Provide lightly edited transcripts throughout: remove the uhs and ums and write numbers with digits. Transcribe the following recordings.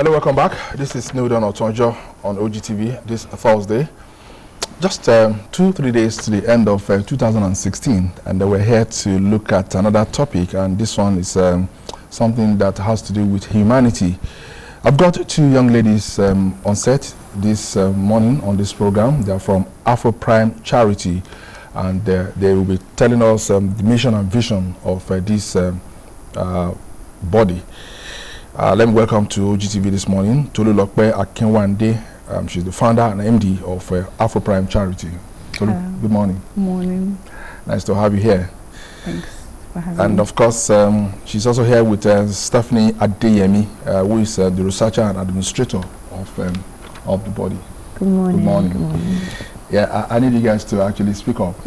Hello, welcome back. This is Nudon Otonjo on OGTV this Thursday. Just 2-3 days to the end of 2016, and we're here to look at another topic, and this one is something that has to do with humanity. I've got two young ladies on set this morning on this program. They are from Afro Prime Charity, and they will be telling us the mission and vision of this body. Let me welcome to OGTV this morning Tolu Lokpe Akinwande. She's the founder and MD of Afro Prime Charity. Tolu, good morning. Good morning. Nice to have you here. Thanks for having me. And of course, she's also here with Stephanie Adeyemi, who is the researcher and administrator of the body. Good morning. Good morning. Good morning. Yeah, I need you guys to actually speak up.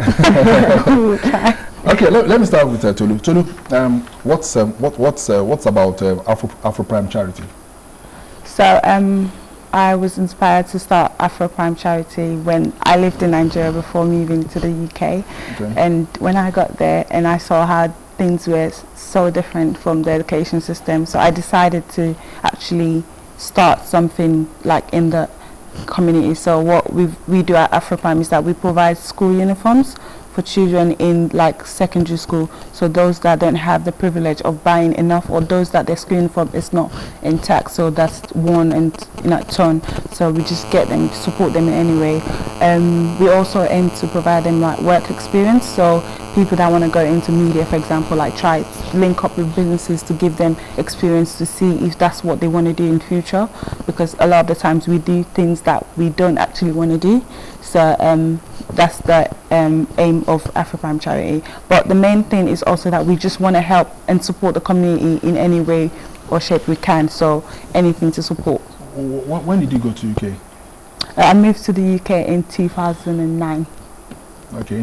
Okay, let me start with Tolu. Tolu, what's about Afro Prime Charity? So I was inspired to start Afro Prime Charity when I lived in Nigeria before moving to the UK. Okay. And when I got there and I saw how things were so different from the education system, so I decided to actually start something like in the community. So what we do at Afro Prime is that we provide school uniforms for children in like secondary school, so those that don't have the privilege of buying enough, or those that their school uniform is not intact, so that's worn and torn, so we just get them, support them in any way. We also aim to provide them like work experience, so people that want to go into media, for example, like try to link up with businesses to give them experience to see if that's what they want to do in future, because a lot of the times we do things that we don't actually want to do. So that's the aim of Afro Prime Charity. But the main thing is also that we just want to help and support the community in any way or shape we can, so anything to support. When did you go to UK? I moved to the UK in 2009. Okay.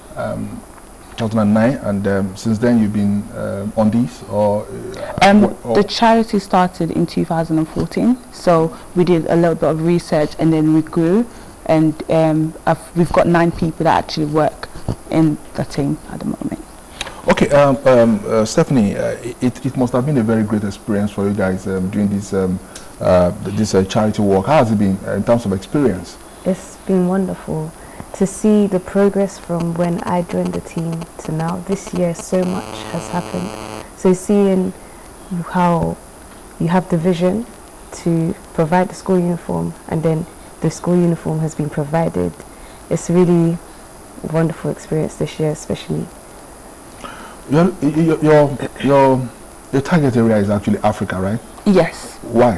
2009, and since then you've been on these, or the charity started in 2014, so we did a little bit of research and then we grew, and we've got 9 people that actually work in the team at the moment. Okay, Stephanie, it must have been a very great experience for you guys doing this this charity work. How has it been in terms of experience? It's been wonderful to see the progress from when I joined the team to now. This year so much has happened, so seeing how you have the vision to provide the school uniform and then the school uniform has been provided, it's really a wonderful experience this year especially. Your target area is actually Africa, right? Yes. Why?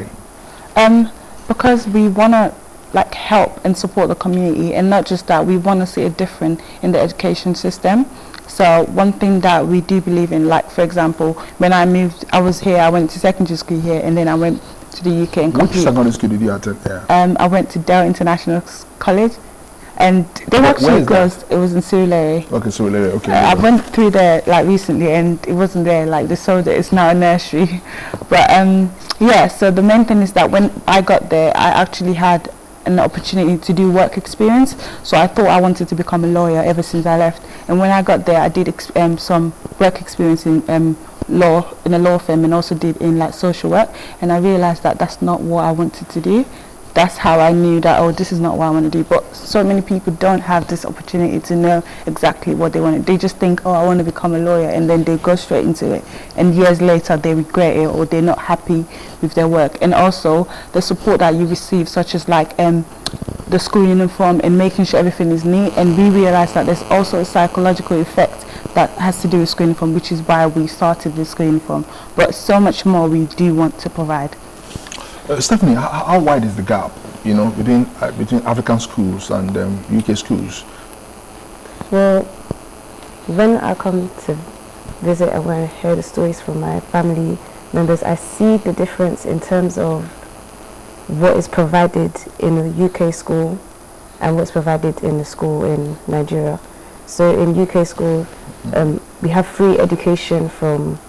Because we want to like help and support the community, and not just that, we want to see a difference in the education system. So one thing that we do believe in, like for example, when I moved, I was here, I went to secondary school here, and then I went to the UK and Which secondary school did you attend there? I went to Dell International College, and they were actually closed. It was in Surulere. Okay, Surulere. Okay. I went through there like recently, and it wasn't there. Like they sold it. It's now a nursery. But yeah. So the main thing is that when I got there, I actually had an opportunity to do work experience. So I thought I wanted to become a lawyer ever since I left. And when I got there, I did some work experience in law, in a law firm, and also did in like social work. And I realized that that's not what I wanted to do. That's how I knew that, oh, this is not what I want to do. But so many people don't have this opportunity to know exactly what they want to do. They just think, oh, I want to become a lawyer, and then they go straight into it. And years later, they regret it, or they're not happy with their work. And also, the support that you receive, such as like the school uniform and making sure everything is neat. And we realize that there's also a psychological effect that has to do with school uniform, which is why we started with school uniform. But so much more we do want to provide. Stephanie, how wide is the gap, between African schools and UK schools? Well, when I come to visit and when I hear the stories from my family members, I see the difference in terms of what is provided in the UK school and what's provided in the school in Nigeria. So in UK school, we have free education from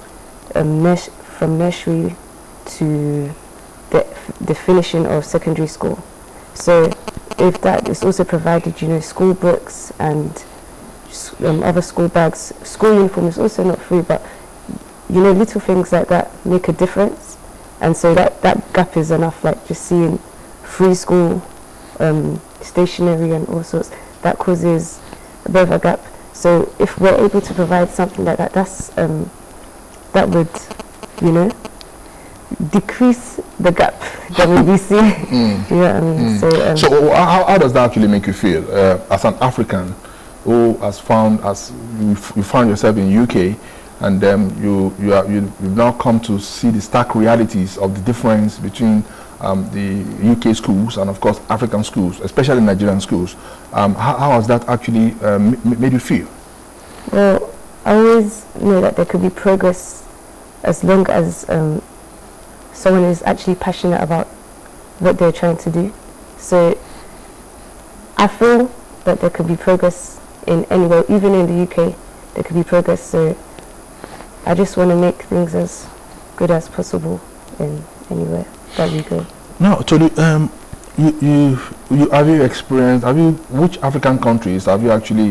nursery to the finishing of secondary school. So if that is also provided, school books and other school bags. School uniform is also not free, but little things like that make a difference And so that gap is enough, like just seeing free school, stationery and all sorts, that causes a bit of a gap. So if we're able to provide something like that, that would, you know, decrease the gap that we see. You know what I mean? So how does that actually make you feel as an African who has found, as you found yourself in UK, and you've now come to see the stark realities of the difference between the UK schools and of course African schools, especially Nigerian schools. How has that actually made you feel? Well, I always know that there could be progress as long as someone is actually passionate about what they're trying to do. So I feel that there could be progress in anywhere, even in the UK, there could be progress. So I just want to make things as good as possible in anywhere that we go. Now, Tolu, have you experienced, which African countries have you actually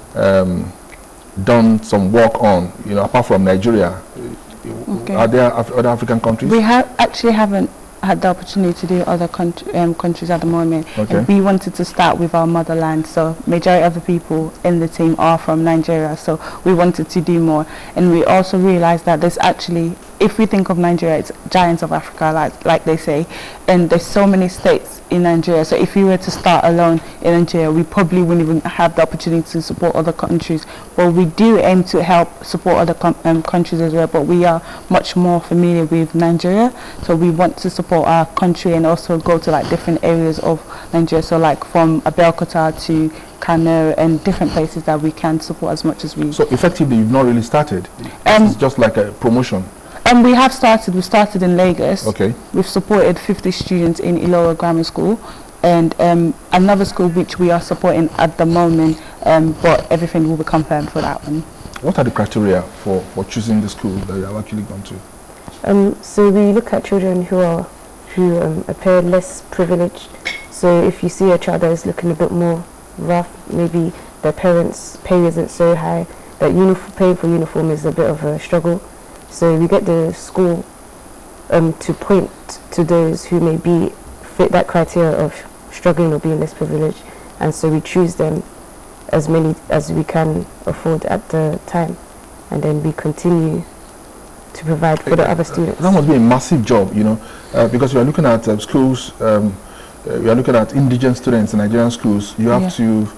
done some work on, you know, apart from Nigeria? Okay. Are there other African countries? We haven't had the opportunity to do other countries at the moment. Okay. And we wanted to start with our motherland, so majority of the people in the team are from Nigeria, so we wanted to do more. And we also realized that there's actually, if we think of Nigeria, it's giants of Africa, like they say, and there's so many states in Nigeria. So if we were to start alone in Nigeria, we probably wouldn't even have the opportunity to support other countries. But we do aim to help support other countries as well, but we are much more familiar with Nigeria, so we want to support our country and also go to like different areas of Nigeria, so like from Abeokuta to Kano and different places that we can support as much as we. So effectively you've not really started, it's just like a promotion. We have started. We started in Lagos. Okay. We've supported 50 students in Ilora Grammar School, and another school which we are supporting at the moment, but everything will be confirmed for that one. What are the criteria for choosing the school that you have actually gone to? So we look at children who appear less privileged. So if you see a child that is looking a bit more rough, maybe their parents' pay isn't so high, that paying for uniform is a bit of a struggle. So we get the school to point to those who may fit that criteria of struggling or being less privileged, and so we choose them, as many as we can afford at the time, and then we continue to provide for the other students. That must be a massive job, you know, because we are looking at schools, we are looking at indigent students in Nigerian schools. You have to,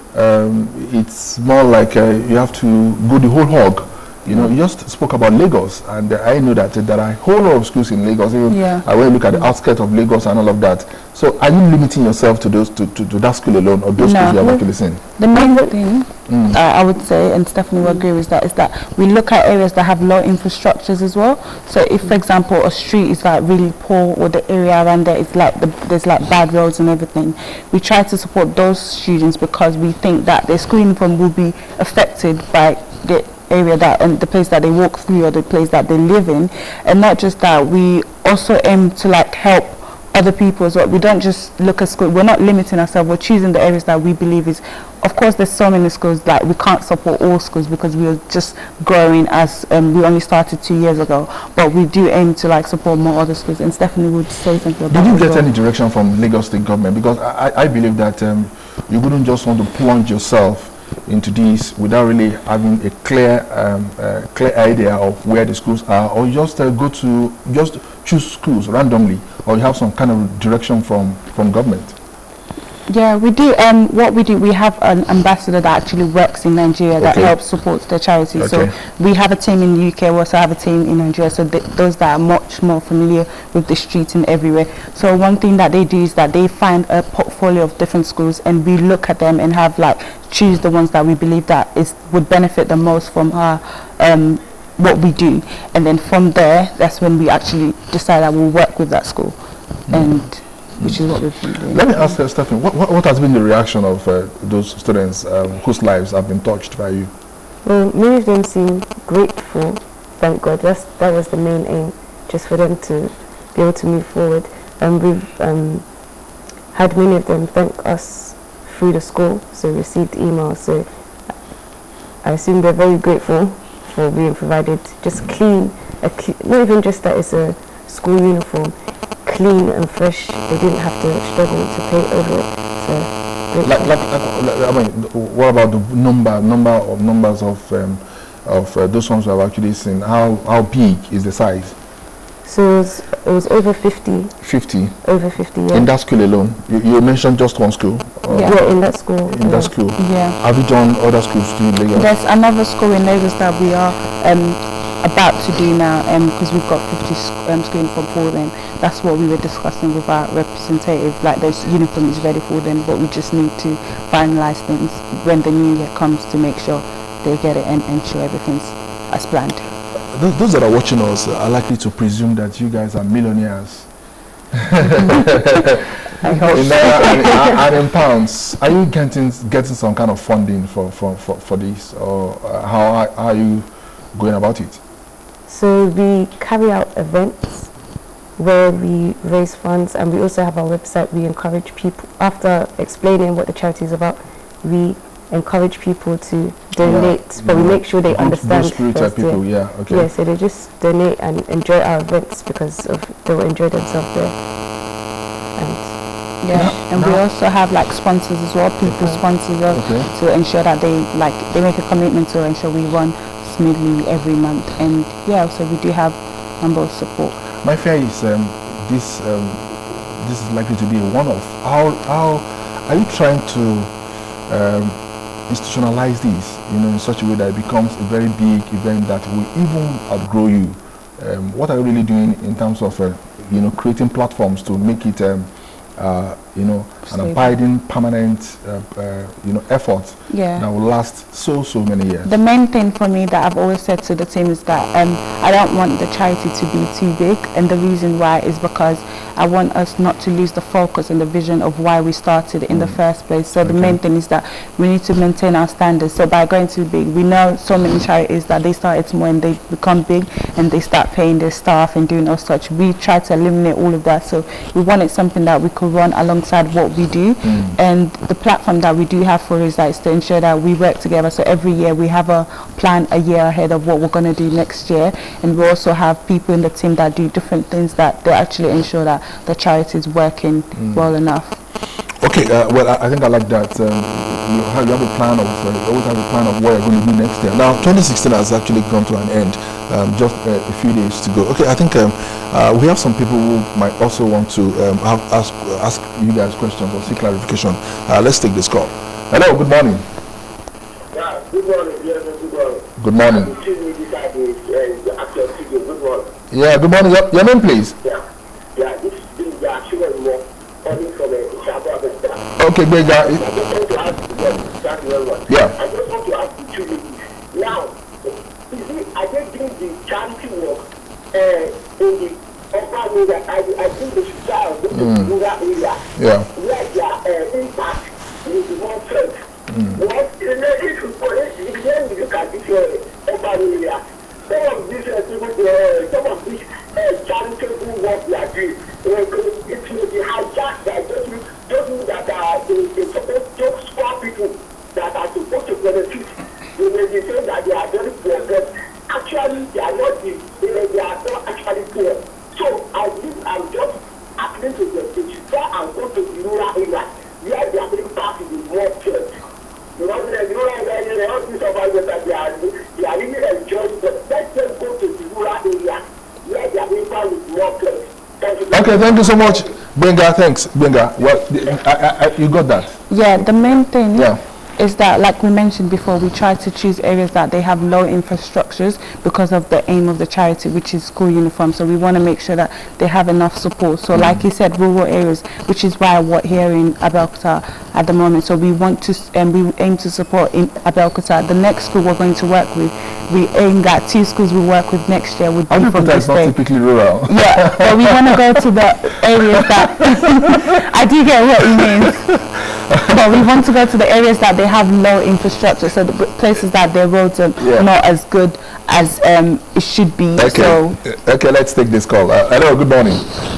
it's more like you have to go the whole hog. You know, you just spoke about Lagos, and I know that there are a whole lot of schools in Lagos. I will look at the outskirts of Lagos and all of that. So are you limiting yourself to those to that school alone, or those schools you have actually seen? The main thing I would say, and Stephanie will agree with that, is that we look at areas that have low infrastructures as well. So if, for example, a street is like really poor, or the area around there is like there's like bad roads and everything, we try to support those students because we think that their school uniform will be affected by the area and the place that they walk through or the place that they live in. And not just that, we also aim to like help other people as well. We don't just look at school, we're not limiting ourselves, we're choosing the areas that we believe is, of course there's so many schools that we can't support all schools because we are just growing, as we only started 2 years ago, but we do aim to like support more other schools. And Stephanie would say something about that. Did you get any direction from Lagos State government? Because I believe that you wouldn't just want to plunge yourself into this without really having a clear idea of where the schools are, or you just just choose schools randomly, or you have some kind of direction from government. Yeah, we do. What we do, we have an ambassador that actually works in Nigeria that helps support the charity. So we have a team in the UK, we also have a team in Nigeria, so those that are much more familiar with the streets and everywhere. So one thing that they do is that they find a portfolio of different schools, and we look at them and have like choose the ones that we believe that would benefit the most from our what we do, and then from there, that's when we actually decide that we'll work with that school, and which is what we've been doing. Let me ask Stephanie, what has been the reaction of those students whose lives have been touched by you? Well, many of them seem grateful, thank God. That was the main aim, just for them to be able to move forward. And we've had many of them thank us through the school, so received emails. So I assume they're very grateful for being provided just not even just that it's a school uniform clean and fresh. They didn't have to struggle to pay over it. So, I mean, what about the numbers of those ones who have actually seen? How big is the size? So it was over 50. 50? Over 50, yeah. In that school alone? You mentioned just one school? Yeah, in that school. In that school? Yeah. Have you done other schools too in Lagos? There's another school in Lagos that we are about to do now because we've got 50 school uniform for them. That's what we were discussing with our representative, like those uniform is ready for them, but we just need to finalize things when the new year comes to make sure they get it and ensure everything's as planned. Those that are watching us are likely to presume that you guys are millionaires. I hope and in pounds, are you getting some kind of funding for this, or how are you going about it? So we carry out events where we raise funds, and we also have our website. We encourage people, after explaining what the charity is about, we encourage people to donate, but we make sure they understand first. People, okay. Yeah, so they just donate and enjoy our events because they will enjoy themselves there. And we also have like sponsors as well, people sponsors us to ensure that they make a commitment to ensure we run smoothly every month. And so we do have a number of support. My fear is this is likely to be a one-off. How are you trying to institutionalize this, in such a way that it becomes a very big event that will even outgrow you? What are you really doing in terms of creating platforms to make it an abiding, permanent, effort that will last so many years? The main thing for me that I've always said to the team is that I don't want the charity to be too big, and the reason why is because I want us not to lose the focus and the vision of why we started in the first place. So the main thing is that we need to maintain our standards. So by going too big, we know so many charities that they started small and they become big and they start paying their staff and doing all such. We try to eliminate all of that. So we wanted something that we could run alongside what we do. And the platform that we do have for is to ensure that we work together. So every year we have a plan a year ahead of what we're going to do next year. And we also have people in the team that do different things that they actually ensure that the charity is working well enough. Okay, well, I think I like that. You have a plan of, you always have a plan of what you're going to do next year. Now, 2016 has actually come to an end, just a few days to go. Okay, I think we have some people who might also want to ask you guys questions or seek clarification. Let's take this call. Hello, good morning. Yeah, good morning. Yes, good morning. Good morning. Good morning. Yeah, good morning. Your name, please. Yeah, this is actually more coming from a Shabbat. Okay, great guy. I just want to ask you, I just want to ask you two ladies. Now, you see, I just doing the charity work in the urban area. I think they should try to go to the rural area. Yeah. Where their impact will be more felt. What if you look at this urban area, some of these charitable work we are doing, it will be hijacked by those that are supposed to score people that are supposed to benefit. You may be saying that they are very poor, but actually they are not. They are not actually poor. So I'm just appealing to them to try and go to the rural area where their impact will be more felt. You know, the rural area, all these survivors that they are really enjoying, but let them go to the rural area where their impact will be more felt. Okay, thank you so much, Benga. Thanks, Benga. Well, you got that. Yeah, the main thing is that, like we mentioned before, we try to choose areas that they have low infrastructures because of the aim of the charity, which is school uniform. So we want to make sure that they have enough support. So like you said, rural areas, which is why we're here in Abeokuta at the moment. So we want to, we aim to support in Abeokuta. The next school we're going to work with, we aim that 2 schools we work with next year would be from this not typically rural. Yeah, but we want to go to the areas that I do get what you mean. But we want to go to the areas that they have low infrastructure, so the places that their roads are not as good as it should be. Okay. So okay, let's take this call. Hello, good morning.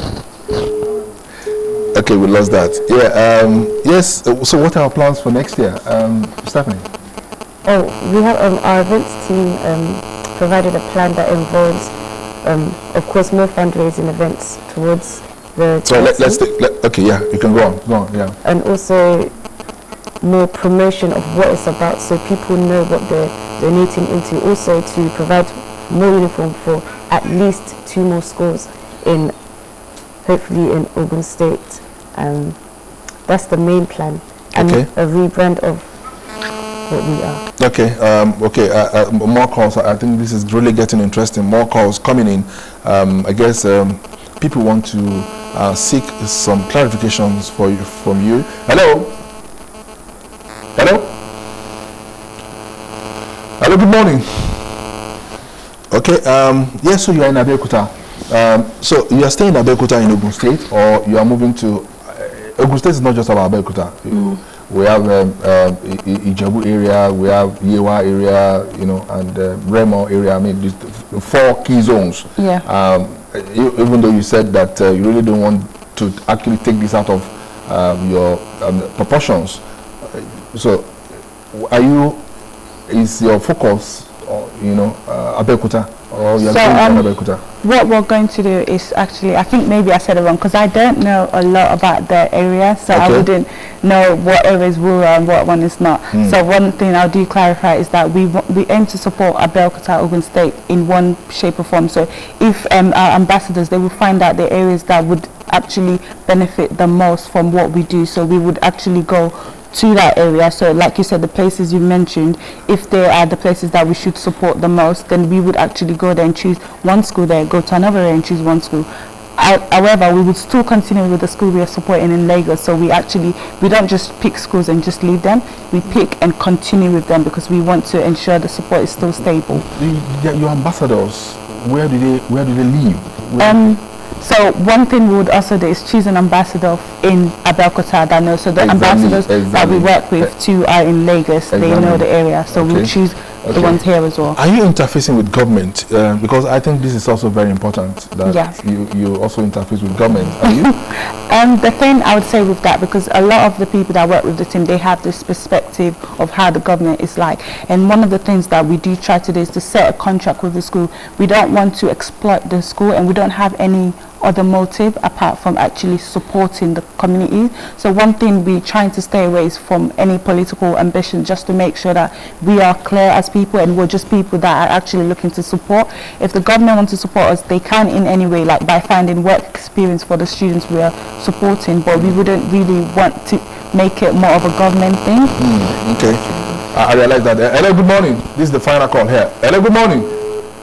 Okay, we lost that. Yeah. Yes. So, what are our plans for next year, Stephanie? Oh, we have our events team provided a plan that involves Of course, more fundraising events towards the So let's take, okay, yeah, you can go on, yeah. and also more promotion of what it's about, so people know what they're donating into. Also to provide more uniform for at least 2 more schools hopefully in Ogun State. That's the main plan, and Okay. a rebrand of what we are. Okay, more calls. I think this is really getting interesting. More calls coming in. I guess people want to seek some clarifications from you. Hello? Hello, good morning. Okay, yes, so you are in Abeokuta. So you are staying in Abeokuta in Ogun State, or you are moving to... Ogun State is not just about Abeokuta. We have Ijebu area, we have Yewa area, and Remo area. I mean, these 4 key zones. Yeah. Even though you said that you really don't want to actually take this out of your proportions. So, is your focus, Abeokuta, or you are going to Abeokuta? What we're going to do is actually, I think maybe I said it wrong, because I don't know a lot about the area, so I wouldn't know what area is rural and what one is not. So one thing I'll do clarify is that we aim to support Abeokuta, Ogun State in one shape or form. So if our ambassadors, they will find out the areas that would actually benefit the most from what we do. So we would actually go to that area. So like you said, the places you mentioned, if they are the places that we should support the most, then we would actually go there and choose one school there, go to another area and choose one school. However, we would still continue with the school we are supporting in Lagos. So we don't just pick schools and just leave them. We pick and continue with them because we want to ensure the support is still stable. Your ambassadors, where do they live? So one thing we would also do is choose an ambassador in Abeokuta that knows. So the ambassadors that we work with too are in Lagos. They know the area. So we'll choose the ones here as well. Are you interfacing with government? Because I think this is also very important that you also interface with government. Are you? The thing I would say with that, because a lot of the people that work with the team, they have this perspective of how the government is like. And one of the things that we do try to do is to set a contract with the school. We don't want to exploit the school, and we don't have any other motive apart from actually supporting the community. So one thing we're trying to stay away is from any political ambition, just to make sure that we are clear as people and we're just people that are actually looking to support. If the government wants to support us, they can in any way, like by finding work experience for the students we are supporting, but we wouldn't really want to make it more of a government thing. Okay, I realize that. Hello, good morning. This is the final call here. Hello, good morning.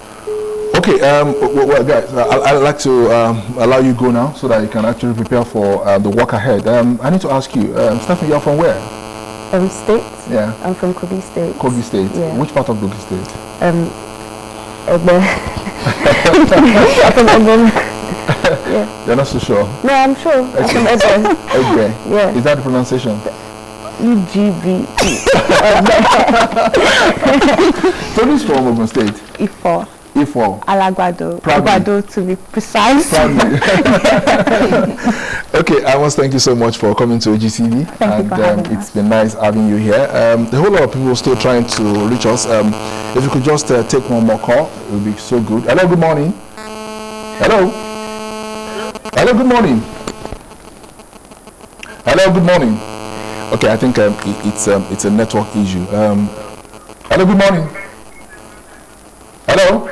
Okay, well, guys, I'd like to allow you go now so that you can actually prepare for the work ahead. I need to ask you, Stephanie, you're from where? State? Yeah. I'm from Kogi State. Kogi State? Yeah. Which part of Kogi State? Egbe. I'm from Egbe. Yeah. You're not so sure? No, I'm sure. I'm from Egbe. Egbe? Yeah. Is that the pronunciation? UGBE. Tony's from Ogun State? Ifo. Ifo. Alagbado. Alagbado to be precise. Okay, I must thank you so much for coming to OGTV. Thank you for having us. It's been nice having you here. The whole lot of people still trying to reach us. If you could just take one more call, it would be so good. Hello, good morning. Hello. Hello, good morning. Hello, good morning. Okay, I think it's a network issue. Hello, good morning. Hello.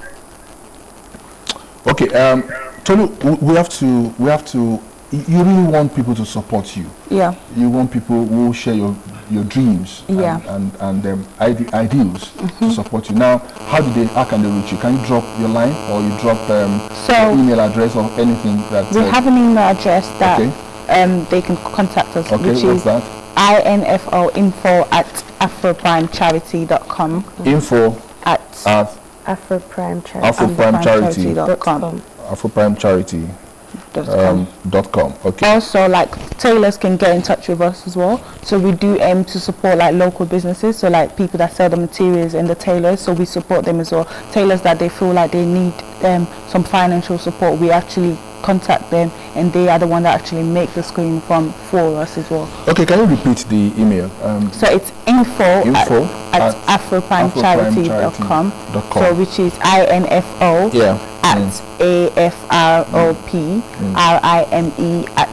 Okay, Tolu, we have to. You really want people to support you. Yeah. You want people who share your dreams. Yeah. And ideals to support you. Now, how can they reach you? Can you drop your line or you drop your email address or anything that? We have an email address that they can contact us, which is that? info@afroprimecharity.com. Info at afroprimecharity.com. afroprimecharity.com. Okay. Also, like, tailors can get in touch with us as well. So we do aim to support like local businesses, so like people that sell the materials and the tailors, so we support them as well. Tailors that they feel like they need some financial support, we actually contact them, and they are the one that actually make the school uniform for us as well. Okay, can you repeat the email? So it's info at afroprimecharity.com. So which is info at AFROPRIME at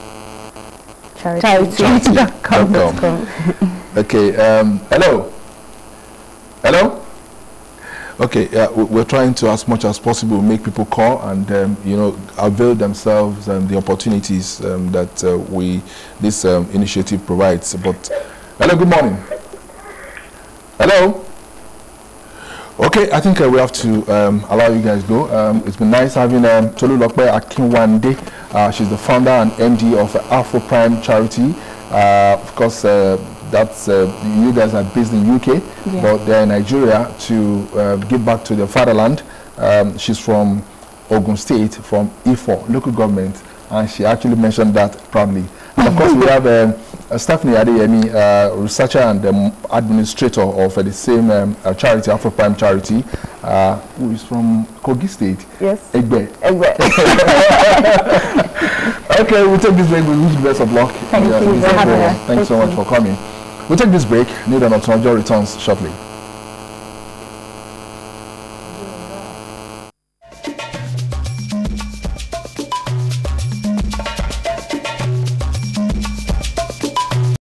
charity.com. Okay, hello? Hello? Okay, we're trying to, as much as possible, make people call and, you know, avail themselves the opportunities that this initiative provides. But, hello, good morning. Hello? Okay, I think we have to allow you guys go. It's been nice having Tolulokpe Akinwande. She's the founder and MD of Afro Prime Charity. Of course, that's you guys are based in UK, but they're in Nigeria to give back to their fatherland. She's from Ogun State, from Ifo local government, and she actually mentioned that proudly. And of course, we have Stephanie Adeyemi, researcher and administrator of the same charity, Afro Prime Charity, who is from Kogi State. Yes. Egbe. Egbe. Okay, we'll take this break. We wish you the best of luck. Thank you for having us. Thanks so much for coming. We'll take this break. Nildan Otunjo returns shortly.